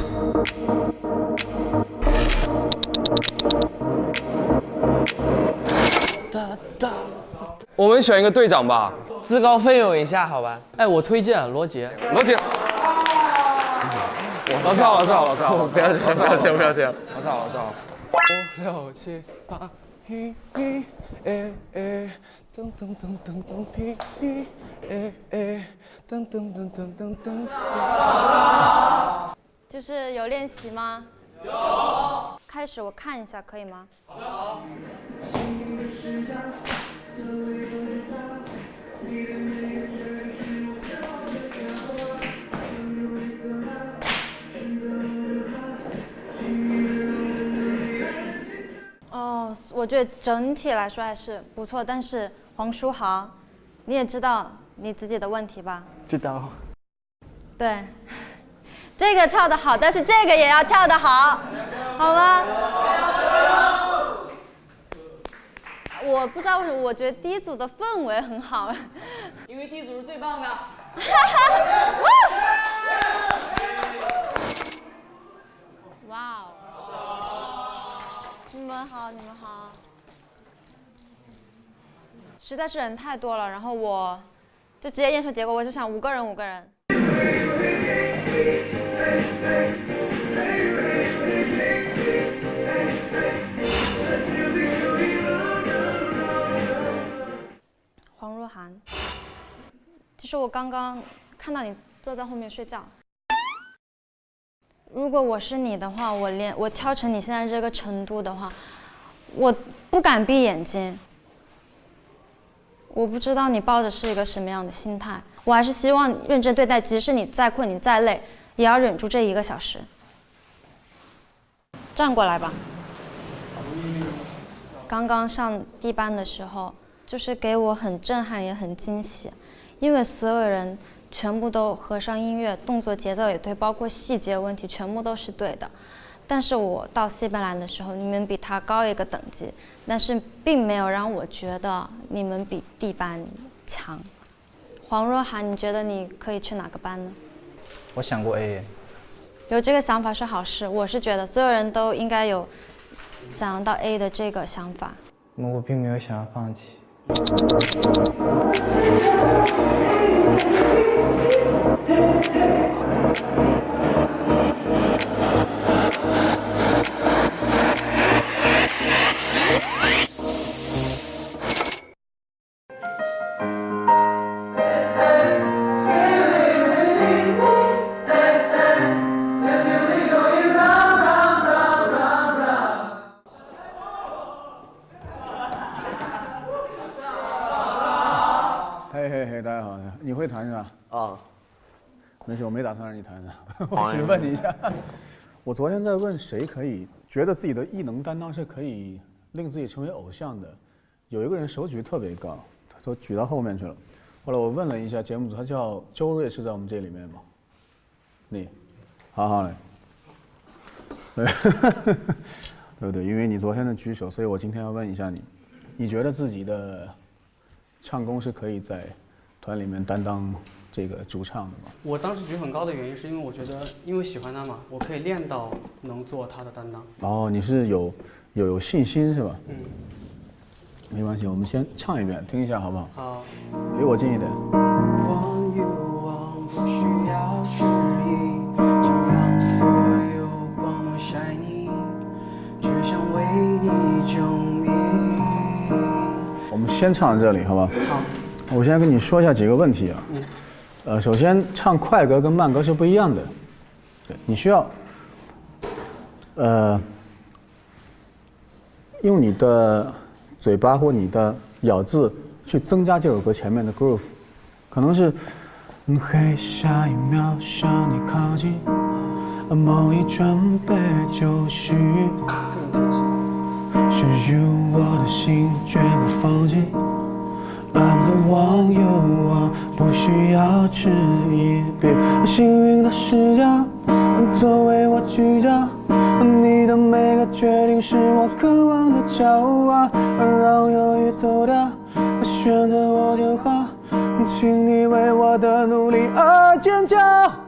我们选一个队长吧， 自告奋勇一下，好吧？ 哎，我推荐罗杰。 罗杰。老师好，老师好，老师好。 不要这样，不要这样，不要这样。 老师好，老师好。 5、6、7、8，嘿嘿，哎哎，噔噔噔噔噔，嘿嘿，哎哎，噔噔噔噔噔噔。 就是有练习吗？有。开始我看一下，可以吗？好。哦，我觉得整体来说还是不错，但是黄书豪，你也知道你自己的问题吧？ 知道。 对，这个跳得好，但是这个也要跳得好，好吗？我不知道为什么，我觉得第一组的氛围很好， 因为第一组是最棒的。 哇哦！你们好，你们好。实在是人太多了，然后我就直接验收结果，我就想5个人5个人。黄若涵，其实我刚刚看到你坐在后面睡觉。如果我是你的话，我跳成你现在这个程度的话，我不敢闭眼睛。我不知道你抱着是一个什么样的心态，我还是希望认真对待，即使你再困，你再累，也要忍住这1个小时。站过来吧。刚刚上D班的时候，就是给我很震撼，也很惊喜，因为所有人全部都合上音乐，动作节奏也对，包括细节问题全部都是对的。但是我到 C 班来的时候，你们比他高一个等级，但是并没有让我觉得你们比 D 班强。黄若涵，你觉得你可以去哪个班呢？ 我想过 A。 有这个想法是好事，我是觉得所有人都应该有想要到 A 的这个想法。 我并没有想要放弃。 嘿，大家好，你会弹是吧？ 啊， 没事，我没打算让你弹的，我只是问你一下。我昨天在问谁可以觉得自己的艺能担当是可以令自己成为偶像的，有一个人手举特别高，他都举到后面去了。后来我问了一下节目组，他叫周瑞，是在我们这里面吗？你，好嘞。对，对不对？因为你昨天的举手，所以我今天要问一下你，你觉得自己的唱功是可以在团里面担当这个主唱的吗？ 我当时举很高的原因是因为我觉得，因为喜欢他嘛，我可以练到能做他的担当。 哦，你是有信心是吧？嗯。没关系，我们先唱一遍，听一下好不好？ 好。 离我近一点。 忘与忘不需要迟疑，想放所有光芒晒你，只想为你证明。 我们先唱到这里，好吧？ 好。 我先跟你说一下几个问题啊。首先唱快歌跟慢歌是不一样的，对，你需要，用你的嘴巴或你的咬字去增加这首歌前面的 groove， 可能是，嘿，下一秒向你靠近，梦已准备就绪，是我的心绝不放弃。I'm the one you want， 不需要迟疑。幸运的视角，作为我聚焦，你的每个决定是我渴望的骄傲。让犹豫走掉，选择我就好，请你为我的努力而尖叫。